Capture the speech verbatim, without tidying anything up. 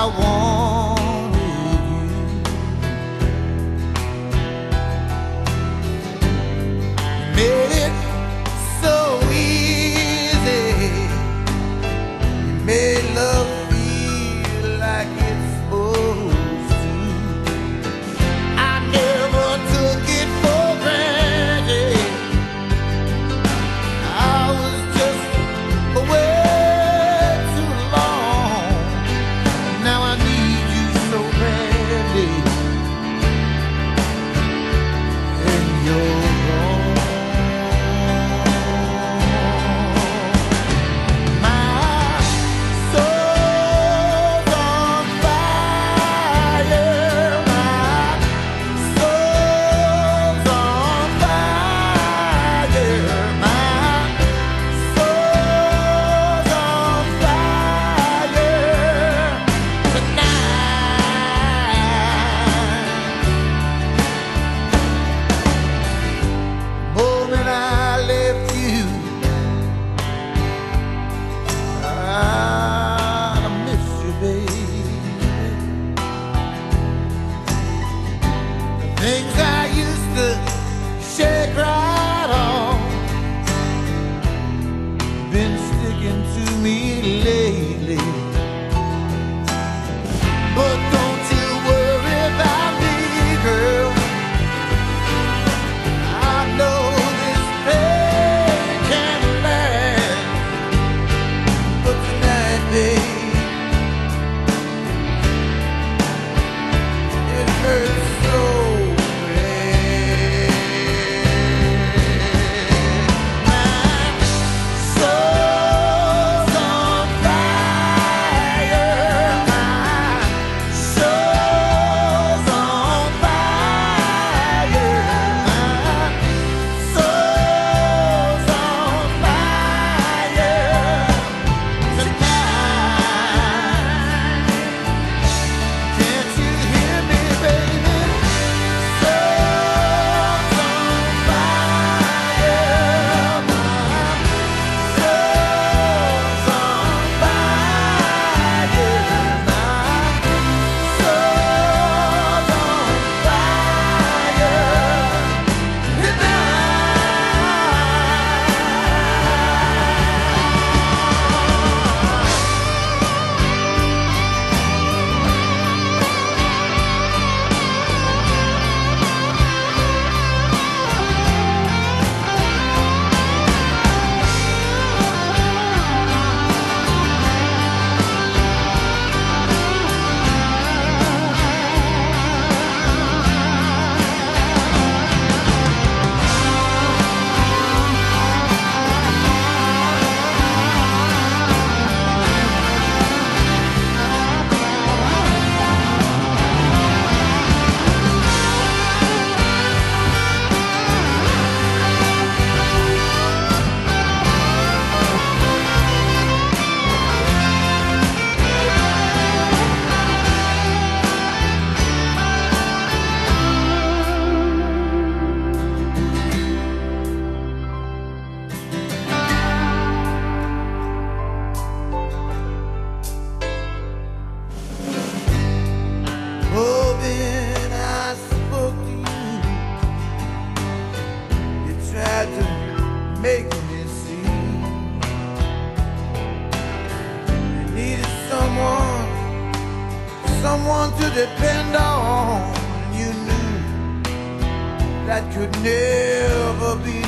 I wanted you. You made it so easy. You made love feel like it's supposed to. I never took it for granted. I was just away too long. Now I need you so badly, and you're gone. My soul's on fire. My soul's on fire. My soul's on fire tonight. Moment I left you, I miss you, baby. The things I used to shake right off been sticking to me lately. But don't you worry about me, girl. I know this pain can last, but tonight, babe, it hurts so bad. My soul's on fire. My soul's on fire. My soul's on fire tonight. Can't you hear me, baby? Soul's on fire. My soul's on fire. My soul's on fire Hoping I spoke to you. You tried to make me see you needed someone, someone to depend on. You knew that could never be